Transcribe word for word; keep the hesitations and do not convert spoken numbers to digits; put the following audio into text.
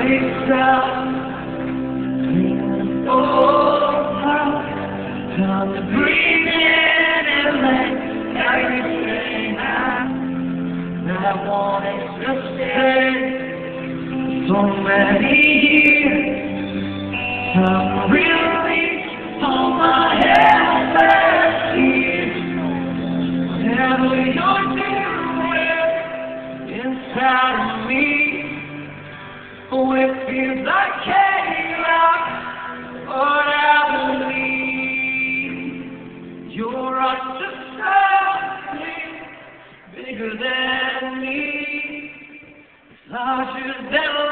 stop. Oh, time to breathe in and let everything out. I wanted to stay so many years. I'm really on my head tears. Whatever you're doing inside of me, oh, it feels like chaos, but I believe you're up to something bigger than me. Larger than